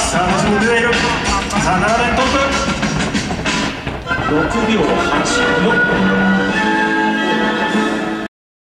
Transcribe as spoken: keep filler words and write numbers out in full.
さあ、橋本出ている。さあ、ななれんトップ。ろくびょうはちよん。